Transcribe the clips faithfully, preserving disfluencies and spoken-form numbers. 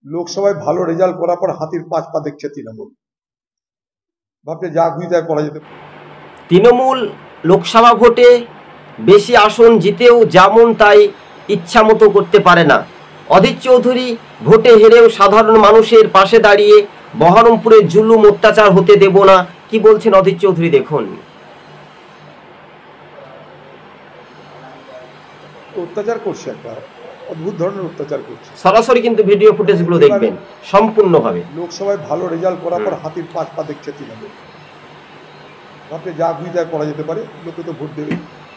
লোকসভায় ভালো রেজাল্ট করার পর হাতির পাঁচ পা দেখছে তৃণমূল। ভাবছে যা খুশি তাই করা যেতে। তৃণমূল লোকসভা ভোটে বেশি আসন জিতেও যেমন তাই ইচ্ছা মতো করতে পারে না। অধীর চৌধুরী ভোটে হেরেও সাধারণ মানুষের পাশে দাঁড়িয়ে বহরমপুরে জুলুম অত্যাচার হতে দেব না, কি বলছেন অধীর চৌধুরী দেখুন। অত্যাচার করছে, একটা অদ্ভুত ধরনের অত্যাচার করছে। সরাসরি কিন্তু ভিডিও ফুটেজগুলো দেখবেন সম্পূর্ণভাবে। লোকসভায় ভালো রেজাল্ট করার পর হাতির পাঁচ পা দেখছে তৃণমূল। ভাবছে যা খুশি তাই করা যেতে পারে, লোকে তো ভোট দেবে,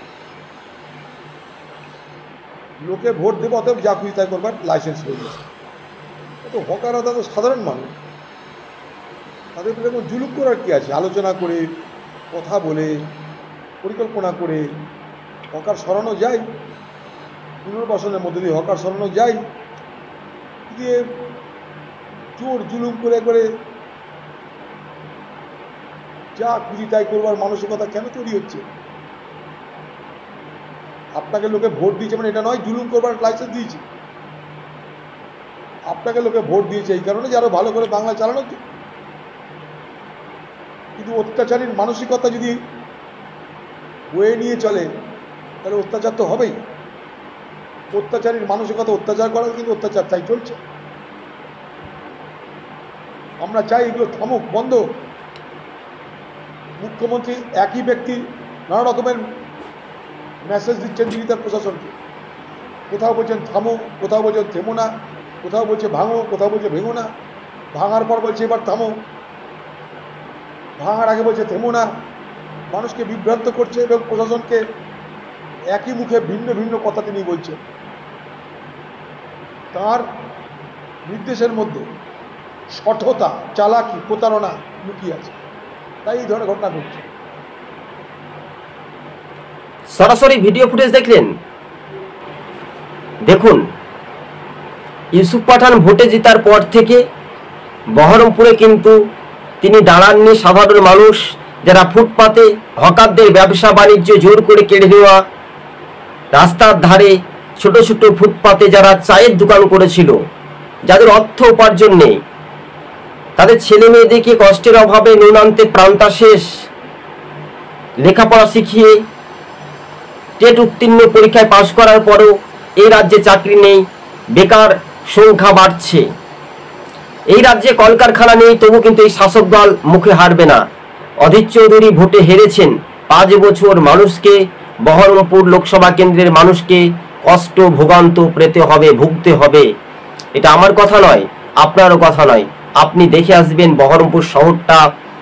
লোকে ভোট দেবে, অতএব যা খুশি তাই করবার লাইসেন্স হয়ে গেছে। তো হকাররা তো সাধারণ মানুষ, তাদের উপরে কোনো জুলুম করার কি আছে? আলোচনা করে, কথা বলে, পরিকল্পনা করে হকার সরানো যায়, পুনর্বাসনের মধ্যে দিয়ে হকার সরানো যায়। দিয়ে জোর জুলুম করে করে যা খুশি তাই করবার মানসিকতা কেন তৈরি হচ্ছে? আপনাকে লোকে ভোট দিয়েছে মানে এটা নয় জুলুম করবার লাইসেন্স দিয়েছে। আপনাকে লোকে ভোট দিয়েছে এই কারণে যে আরো ভালো করে বাংলা চালানো। কিন্তু অত্যাচারীর মানসিকতা যদি বয়ে নিয়ে চলে তাহলে অত্যাচার তো হবেই। অত্যাচারীর মানসিকতা অত্যাচার করা, কিন্তু অত্যাচার তাই চলছে। আমরা চাই এগুলো থামুক, বন্ধ। মুখ্যমন্ত্রী একই ব্যক্তি নানা রকমের মেসেজ দিচ্ছেন তিনি তার প্রশাসনকে। কোথাও বলছেন থামো, কোথাও বলছেন থেমো না, কোথাও বলছে ভাঙো, কোথাও বলছে ভেঙো না। ভাঙার পর বলছে এবার থামো, ভাঙার আগে বলছে থেমো না। মানুষকে বিভ্রান্ত করছে এবং প্রশাসনকে একই মুখে ভিন্ন ভিন্ন কথা তিনি বলছেন। তার নির্দেশের মধ্যে সঠতা, চালাকি, প্রতারণা লুকিয়ে আছে, তাই এই ধরনের ঘটনা ঘটছে। সরাসরি ভিডিও ফুটেজ দেখলেন, দেখুন। ইউসুফ পাঠান ভোটে জেতার পর থেকে বহরমপুরে কিন্তু তিনি দাঁড়াননি। সাধারণ মানুষ যারা ফুটপাতে হকারদের ব্যবসা বাণিজ্য জোর করে কেড়ে নেওয়া, রাস্তার ধারে ছোট ছোট ফুটপাতে যারা চায়ের দোকান করেছিল, যাদের অর্থ উপার্জন নেই, তাদের ছেলে মেয়েদেরকে কষ্টের অভাবে নুন আনতে প্রান্তা শেষ, লেখাপড়া শিখিয়ে টেট উত্তীর্ণ পরীক্ষায় পাশ করার পরও এই রাজ্যে চাকরি নেই, বেকার সংখ্যা বাড়ছে। এই রাজ্যে কলকারখানা নেই, তবু কিন্তু এই শাসক দল মুখে হারবে না। অধীর চৌধুরী ভোটে হেরেছেন, পাঁচ বছর মানুষকে, বহরমপুর লোকসভা কেন্দ্রের মানুষকে কষ্ট ভোগান্ত পেতে হবে, ভুগতে হবে। এটা আমার কথা নয়, আপনারও কথা নয়। আপনি দেখে আসবেন বহরমপুর শহরটা,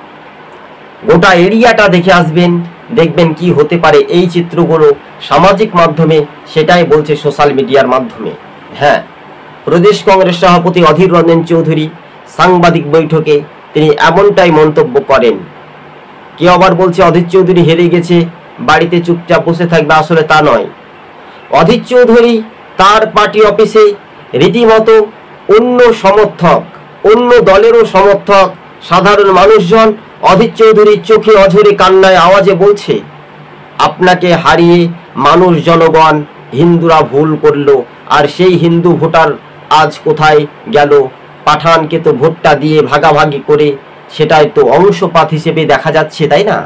গোটা এরিয়াটা দেখে আসবেন, দেখবেন কি হতে পারে। এই চিত্রগুলো সামাজিক মাধ্যমে সেটাই বলছে, সোশ্যাল মিডিয়ার মাধ্যমে। হ্যাঁ, প্রদেশ কংগ্রেস সভাপতি অধীর রঞ্জন চৌধুরী সাংবাদিক বৈঠকে তিনি এমনটাই মন্তব্য করেন। কেউ আবার বলছে অধীর চৌধুরী হেরে গেছে, বাড়িতে চুপচাপ বসে থাকবে, আসলে তা নয়। অধীর চৌধুরী তার পার্টি অফিসে রীতিমতো অন্য সমর্থক, অন্য দলেরও সমর্থক, সাধারণ মানুষজন অধীর চৌধুরীর চোখে অঝরে কান্নায় আওয়াজে বলছে, আপনাকে হারিয়ে মানুষ, জনগণ, হিন্দুরা ভুল করলো, আর সেই হিন্দু ভোটার আজ কোথায় গেল? পাঠানকে তো ভোটটা দিয়ে ভাগাভাগি করে সেটাই তো অংশপাত হিসেবে দেখা যাচ্ছে, তাই না?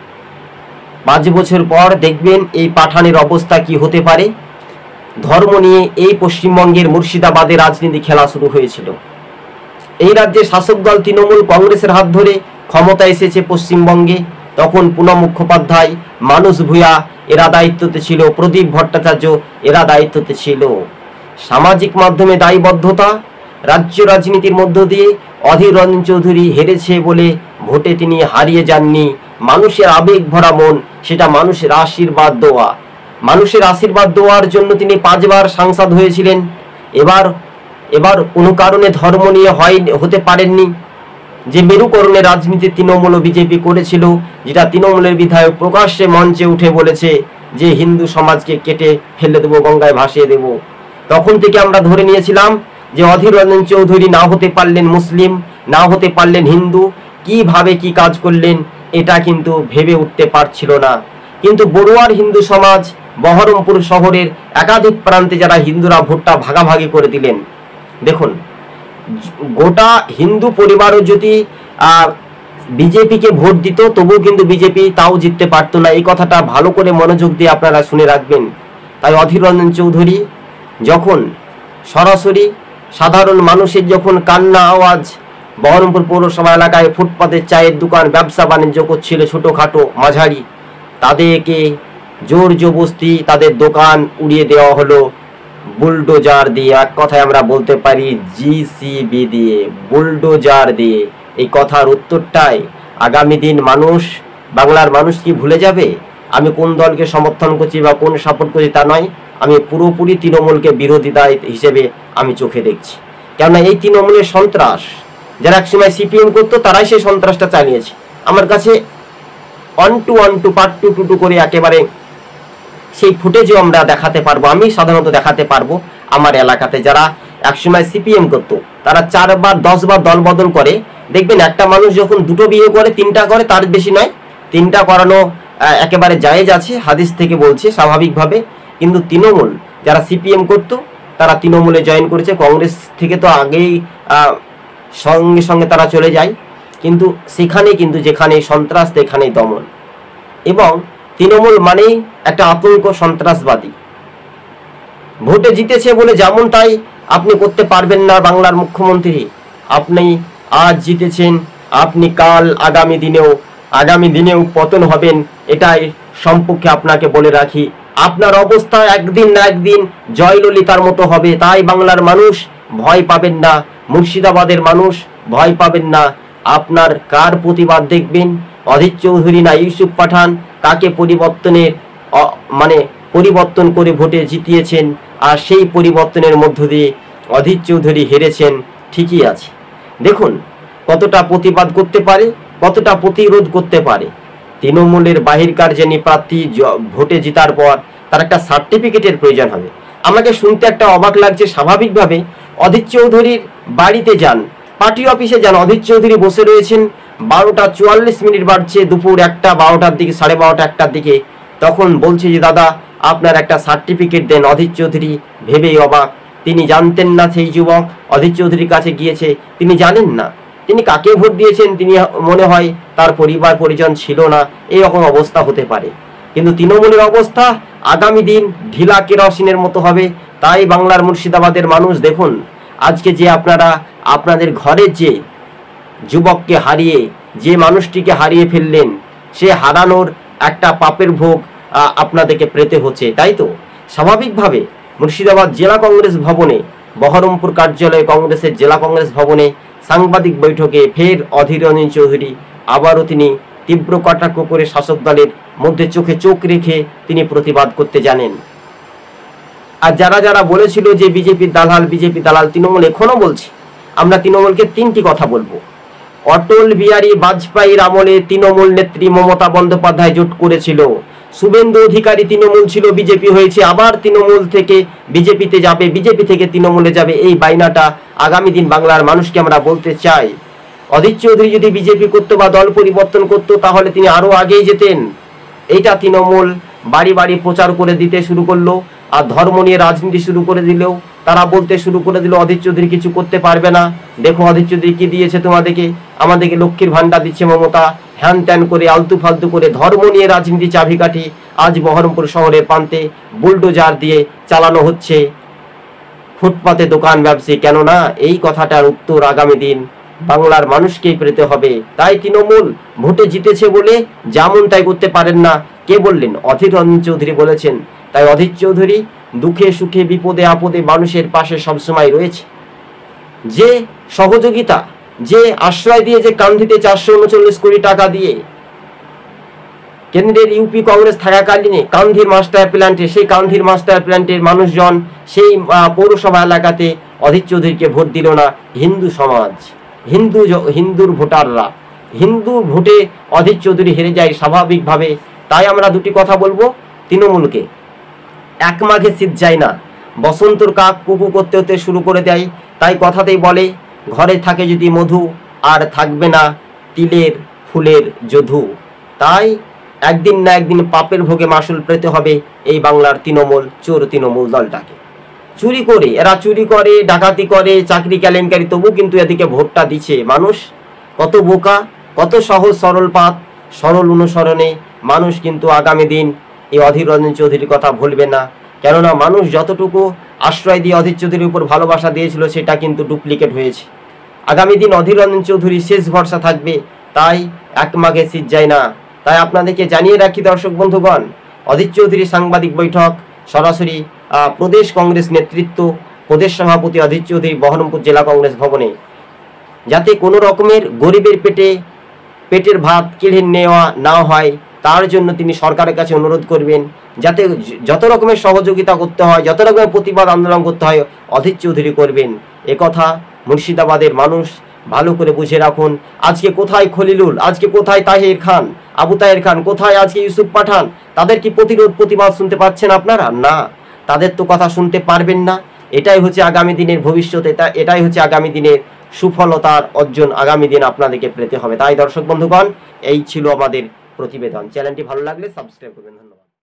পাঁচ বছর পর দেখবেন এই পাঠানের অবস্থা কি হতে পারে। ধর্ম নিয়ে এই পশ্চিমবঙ্গের মুর্শিদাবাদে রাজনীতি খেলা শুরু হয়েছিল। এই রাজ্যে শাসক দল তৃণমূল কংগ্রেসের হাত ধরে ক্ষমতা এসেছে পশ্চিমবঙ্গে। তখন পুনঃ মুখোপাধ্যায়, মানুষ ভূঁইয়া এরা দায়িত্বতে ছিল, প্রদীপ ভট্টাচার্য এরা দায়িত্বতে ছিল। সামাজিক মাধ্যমে দায়বদ্ধতা, রাজ্য রাজনীতির মধ্য দিয়ে অধীর রঞ্জন চৌধুরী হেরেছে বলে ভোটে তিনি হারিয়ে যাননি। মানুষের আবেগ ভরা মন, সেটা মানুষের আশীর্বাদ দেওয়া, মানুষের আশীর্বাদ দেওয়ার জন্য তিনি পাঁচবার সাংসদ হয়েছিলেন। এবার এবার কোনো কারণে ধর্ম নিয়ে হয় হতে পারেননি। যে মেরুকরণের রাজনীতি তৃণমূল ও বিজেপি করেছিল, যেটা তৃণমূলের বিধায়ক প্রকাশ্যে মঞ্চে উঠে বলেছে যে হিন্দু সমাজকে কেটে ফেলে দেবো, গঙ্গায় ভাসিয়ে দেব, তখন থেকে আমরা ধরে নিয়েছিলাম যে অধীর রঞ্জন চৌধুরী না হতে পারলেন মুসলিম, না হতে পারলেন হিন্দু, কিভাবে কি কাজ করলেন এটা কিন্তু ভেবে উঠতে পারছিল না। কিন্তু বড়ুয়ার হিন্দু সমাজ, বহরমপুর শহরের একাধিক প্রান্তে যারা হিন্দুরা ভোটটা ভাগাভাগি করে দিলেন। দেখুন, গোটা হিন্দু পরিবারও যদি বিজেপিকে ভোট দিত তবুও কিন্তু বিজেপি তাও জিততে পারতো না। এই কথাটা ভালো করে মনোযোগ দিয়ে আপনারা শুনে রাখবেন। তাই অধীর রঞ্জন চৌধুরী যখন সরাসরি সাধারণ মানুষের যখন কান্না আওয়াজ বহরমপুর পৌরসভা এলাকায় ফুটপাতে চায়ের দোকান ব্যবসা বাণিজ্য করছিল ছোটোখাটো মাঝারি, তাদেরকে জোর জবরদস্তি তাদের দোকান উড়িয়ে দেওয়া হলো বুলডোজার দিয়ে। এক কথায় আমরা বলতে পারি জিসিবি দিয়ে, বুলডোজার দিয়ে। এই কথার উত্তরটাই আগামী দিন মানুষ, বাংলার মানুষ কি ভুলে যাবে? আমি কোন দলকে সমর্থন করছি বা কোন সাপোর্ট করছি তা নয়, আমি পুরোপুরি তৃণমূলকে বিরোধিতা হিসেবে আমি চোখে দেখছি। কেননা এই তৃণমূলের সন্ত্রাস যারা একসময় সিপিএম করতো তারাই সেই সন্ত্রাসটা চালিয়েছে। আমার কাছে one two one two part two two two করে একেবারে সেই ফুটেজও আমরা দেখাতে পারবো, আমি সাধারণত দেখাতে পারবো। আমার এলাকাতে যারা একসময় সিপিএম করতো তারা চারবার দশবার দল বদল করে, দেখবেন একটা মানুষ যখন দুটো বিয়ে করে তিনটা করে, তার বেশি নয়, তিনটা করানো একেবারে জায়েজ আছে, হাদিস থেকে বলছে স্বাভাবিকভাবে। কিন্তু তৃণমূল যারা সিপিএম করতো তারা তৃণমূলে জয়েন করেছে, কংগ্রেস থেকে তো আগেই সঙ্গে সঙ্গে তারা চলে যায়। কিন্তু সেখানে কিন্তু যেখানে সন্ত্রাস সেখানেই দমন, এবং তৃণমূল মানেই একটা আতঙ্ক, সন্ত্রাসবাদী। ভোটে জিতেছে বলে যেমন তাই আপনি করতে পারবেন না বাংলার মুখ্যমন্ত্রী। আপনি আজ জিতেছেন, আপনি কাল আগামী দিনেও আগামী দিনেও পতন হবেন, এটাই সম্পর্কে আপনাকে বলে রাখি। আপনার অবস্থা একদিন না একদিন জয়ললিতার মতো হবে। তাই বাংলার মানুষ ভয় পাবেন না, মুর্শিদাবাদের মানুষ ভয় পাবেন না। আপনার কার প্রতিবাদ দেখবেন? অধীর চৌধুরী না ইউসুফ পাঠান? কাকে পরিবর্তনের মানে পরিবর্তন করে ভোটে জিতিয়েছেন, আর সেই পরিবর্তনের মধ্য দিয়ে অধীর চৌধুরী হেরেছেন। ঠিকই আছে, দেখুন কতটা প্রতিবাদ করতে পারে, কতটা প্রতিরোধ করতে পারে। তৃণমূলের বাহিরকার যিনি প্রার্থী ভোটে জেতার পর তার একটা সার্টিফিকেটের প্রয়োজন হবে। আমাকে শুনতে একটা অবাক লাগছে, স্বাভাবিকভাবে অধীর চৌধুরীর বাড়িতে যান, পার্টি অফিসে যান, অধীর চৌধুরী বসে রয়েছেন, বারোটা চুয়াল্লিশ মিনিট বাড়ছে, দুপুর একটা বারোটার দিকে, সাড়ে বারোটা একটার দিকে, তখন বলছে যে দাদা আপনার একটা সার্টিফিকেট দেন। অধীর চৌধুরী ভেবেই অবাক, তিনি জানতেন না সেই যুবক অধীর চৌধুরীর কাছে গিয়েছে, তিনি জানেন না তিনি কাকে ভোট দিয়েছেন, তিনি মনে হয় তার পরিবার পরিজন ছিল না, এইরকম অবস্থা হতে পারে। কিন্তু তৃণমূলের অবস্থা আগামী দিন ঢিলা কেরোসিনের মতো হবে। তাই বাংলার মুর্শিদাবাদের মানুষ দেখুন, আজকে যে আপনারা আপনাদের ঘরের যে যুবককে হারিয়ে, যে মানুষটিকে হারিয়ে ফেললেন, সে হারানোর একটা পাপের ভোগ আপনাদেরকে পেতে হচ্ছে। তাই তো স্বাভাবিকভাবে মুর্শিদাবাদ জেলা কংগ্রেস ভবনে, বহরমপুর কার্যালয়ে কংগ্রেসের জেলা কংগ্রেস ভবনে সাংবাদিক বৈঠকে ফের অধীর রঞ্জন চৌধুরী আবারও তিনি তীব্র কটাক্ষ করে শাসক দলের মধ্যে চোখে চোখ রেখে তিনি প্রতিবাদ করতে জানেন। আর যারা যারা বলেছিল যে বিজেপির দালাল বিজেপি দালাল, তৃণমূল এখনো বলছে। আমরা তৃণমূলকে তিনটি কথা বলবো। অটল বিহারী বাজপেয়ীর আমলে তৃণমূল নেত্রী মমতা বন্দ্যোপাধ্যায় জোট করেছিল, শুভেন্দু অধিকারী তৃণমূল ছিল, বিজেপি হয়েছে, আবার তৃণমূল থেকে বিজেপিতে যাবে, বিজেপি থেকে তৃণমূলে যাবে। এই বাইনাটা আগামী দিন বাংলার মানুষকে আমরা বলতে চাই। অধীর চৌধুরী যদি বিজেপি করতো বা দল পরিবর্তন করতো তাহলে তিনি আরো আগেই যেতেন। এইটা তৃণমূল বাড়ি বাড়ি প্রচার করে দিতে শুরু করলো, আর ধর্ম নিয়ে রাজনীতি শুরু করে দিলেও তারা বলতে শুরু করে দিল অধীর চৌধুরী কিছু করতে পারবে না। দেখো অধীর চৌধুরী কি দিয়েছে তোমাদেরকে, আমাদেরকে লক্ষ্মীর ভান্ডার দিচ্ছে মমতা, হ্যান ত্যান করে আলতু ফালতু করে ধর্ম নিয়ে রাজনীতি চাবিকাঠি আজ বহরমপুর শহরের প্রান্তে বুলডোজার দিয়ে চালানো হচ্ছে ফুটপাতে দোকান ব্যবসায়ী। কেননা এই কথাটার উত্তর আগামী দিন বাংলার মানুষকেই পেতে হবে। তাই তৃণমূল ভোটে জিতেছে বলে যেমন তাই করতে পারেন না। কে বললেন? অধীর রঞ্জন চৌধুরী বলেছেন। তাই অধীর চৌধুরী দুঃখে সুখে বিপদে আপদে মানুষের পাশে সবসময় রয়েছে। যে সহযোগিতা, যে আশ্রয় দিয়ে, যে কান্ধিতে চারশো উনচল্লিশ কোটি টাকা দিয়ে কেন্দ্রের ইউপি কংগ্রেস থাকাকালীনে কান্ধির মাস্টার প্ল্যান্টে, সেই কান্ধির মাস্টার প্ল্যান্টের মানুষজন সেই পৌরসভা এলাকাতে অধীর চৌধুরীকে ভোট দিল না হিন্দু সমাজ, হিন্দু হিন্দুর ভোটাররা। হিন্দু ভোটে অধীর চৌধুরী হেরে যায় স্বাভাবিকভাবে। তাই আমরা দুটি কথা বলবো তৃণমূলকে, এক মাঘে শীত যায় না, বসন্তর কাক কুকু করতে হতে শুরু করে দেয়। তাই কথাতেই বলে ঘরে থাকে যদি মধু, আর থাকবে না তিলের ফুলের যধু। তাই একদিন না একদিন পাপের ভোগে মাসুল পেতে হবে এই বাংলার তৃণমূল চোর তৃণমূল দলটাকে। চুরি করে, এরা চুরি করে, ডাকাতি করে, চাকরি কেলেঙ্কারি, তবু কিন্তু এদিকে ভোটটা দিচ্ছে। মানুষ কত বোকা, কত সহজ সরল পাত, সরল অনুসরণে মানুষ কিন্তু আগামী দিন এই অধীর রঞ্জন চৌধুরীর কথা ভুলবে না। কেননা মানুষ যতটুকু আশ্রয় দিয়ে অধীর চৌধুরীর উপর ভালোবাসা দিয়েছিল সেটা কিন্তু ডুপ্লিকেট হয়েছে। আগামী দিন অধীর রঞ্জন চৌধুরী শেষ ভরসা থাকবে, তাই এক মাঘে শীত যায় না। তাই আপনাদেরকে জানিয়ে রাখি দর্শক বন্ধুগণ, অধীর চৌধুরী সাংবাদিক বৈঠক সরাসরি প্রদেশ কংগ্রেস নেতৃত্ব, প্রদেশ সভাপতি অধীর চৌধুরী বহরমপুর জেলা কংগ্রেস ভবনে, যাতে কোনো রকমের গরিবের পেটে পেটের ভাত কেড়ে নেওয়া না হয় তার জন্য তিনি সরকারের কাছে অনুরোধ করবেন, যাতে যত রকমের সহযোগিতা করতে হয়, যত রকমের প্রতিবাদ আন্দোলন করতে হয় অধীর চৌধুরী করবেন। একথা মুর্শিদাবাদের মানুষ ভালো করে বুঝে রাখুন। আজকে কোথায় খলিলুল, আজকে কোথায় তাহির খান, আবু তাহের খান, কোথায় আজকে ইউসুফ পাঠান? তাদের কি প্রতিরোধ প্রতিবাদ শুনতে পাচ্ছেন আপনারা? না, তাদের তো কথা শুনতে পারবেন না। এটাই হচ্ছে আগামী দিনের ভবিষ্যৎ, এটা এটাই হচ্ছে আগামী দিনের সুফলতার অর্জন আগামী দিন আপনাদেরকে পেতে হবে। তাই দর্শক বন্ধুগণ, এই ছিল আমাদের প্রতিবেদন। চ্যানেলটি ভালো লাগলে সাবস্ক্রাইব করবেন। ধন্যবাদ।